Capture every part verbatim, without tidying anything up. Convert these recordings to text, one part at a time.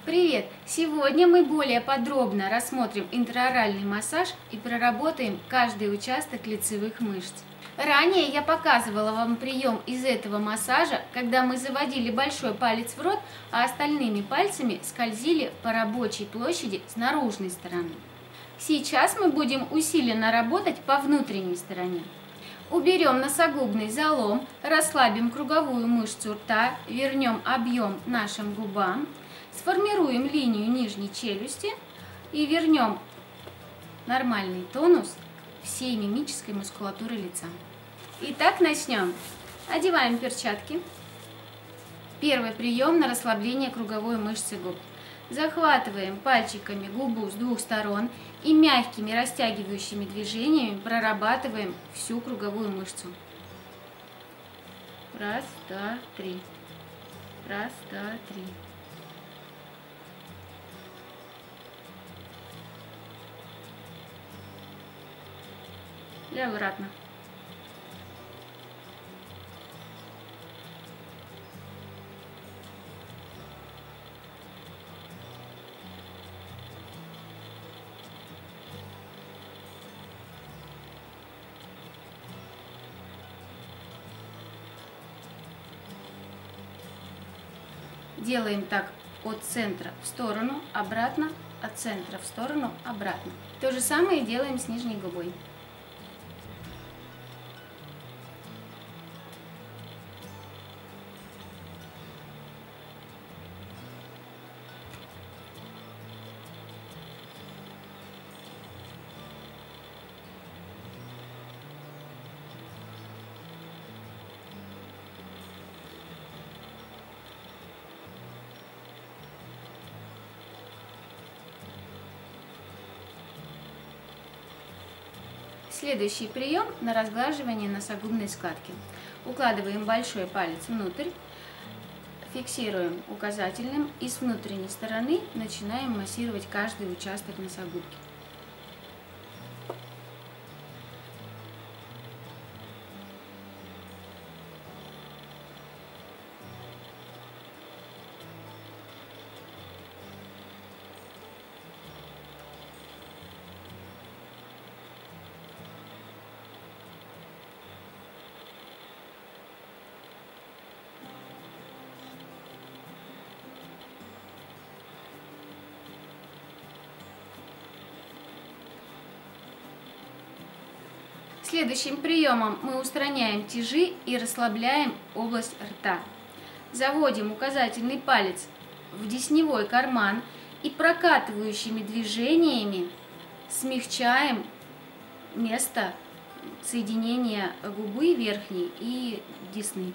Привет! Сегодня мы более подробно рассмотрим интраоральный массаж и проработаем каждый участок лицевых мышц. Ранее я показывала вам прием из этого массажа, когда мы заводили большой палец в рот, а остальными пальцами скользили по рабочей площади с наружной стороны. Сейчас мы будем усиленно работать по внутренней стороне. Уберем носогубный залом, расслабим круговую мышцу рта, вернем объем нашим губам, сформируем линию нижней челюсти и вернем нормальный тонус всей мимической мускулатуры лица. Итак, начнем. Одеваем перчатки. Первый прием на расслабление круговой мышцы губ. Захватываем пальчиками губу с двух сторон и мягкими растягивающими движениями прорабатываем всю круговую мышцу. Раз, два, три. Раз, два, три. И обратно. Делаем так от центра в сторону, обратно, от центра в сторону, обратно. То же самое делаем с нижней губой. Следующий прием на разглаживание носогубной складки. Укладываем большой палец внутрь, фиксируем указательным и с внутренней стороны начинаем массировать каждый участок носогубки. Следующим приемом мы устраняем тяжи и расслабляем область рта. Заводим указательный палец в десневой карман и прокатывающими движениями смягчаем место соединения губы верхней и десны.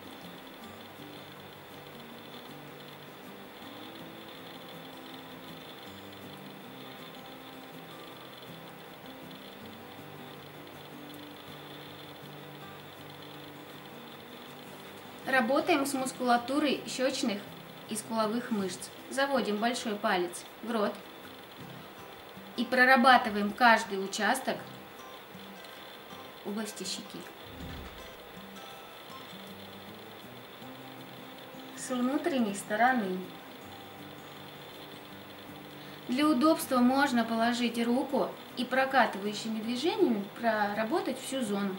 Работаем с мускулатурой щечных и скуловых мышц. Заводим большой палец в рот и прорабатываем каждый участок области щеки. С внутренней стороны. Для удобства можно положить руку и прокатывающими движениями проработать всю зону.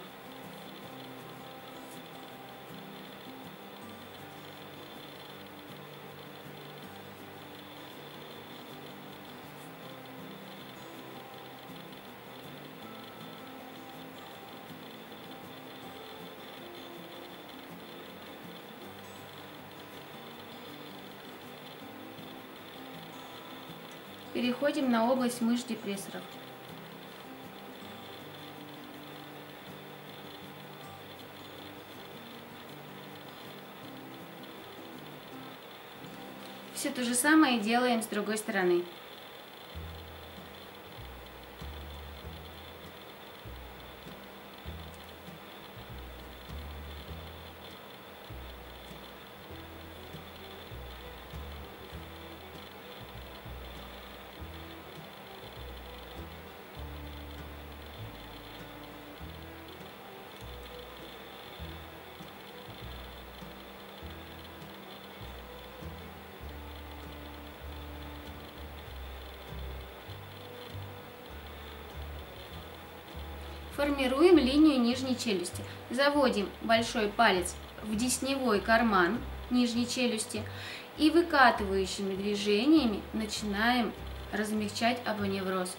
Переходим на область мышц депрессоров. Все то же самое делаем с другой стороны. Формируем линию нижней челюсти. Заводим большой палец в десневой карман нижней челюсти и выкатывающими движениями начинаем размягчать апоневроз.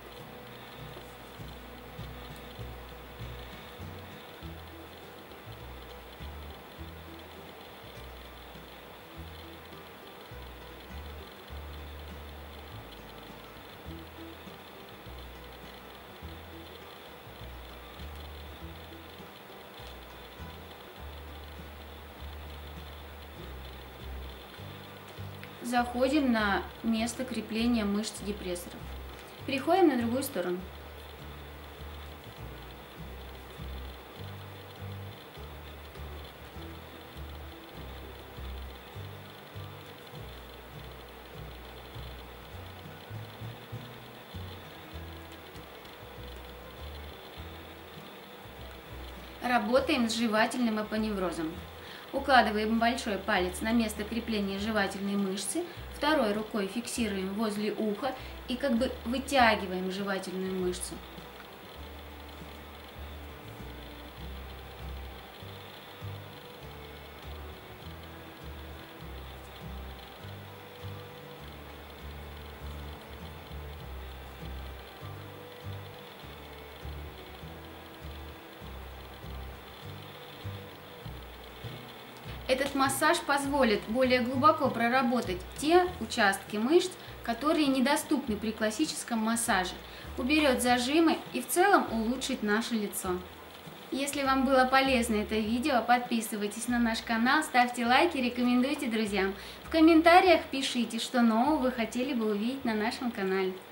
Заходим на место крепления мышц депрессоров. Переходим на другую сторону. Работаем с жевательным апоневрозом. Укладываем большой палец на место крепления жевательной мышцы, второй рукой фиксируем возле уха и как бы вытягиваем жевательную мышцу. Этот массаж позволит более глубоко проработать те участки мышц, которые недоступны при классическом массаже, уберет зажимы и в целом улучшит наше лицо. Если вам было полезно это видео, подписывайтесь на наш канал, ставьте лайки, рекомендуйте друзьям. В комментариях пишите, что нового вы хотели бы увидеть на нашем канале.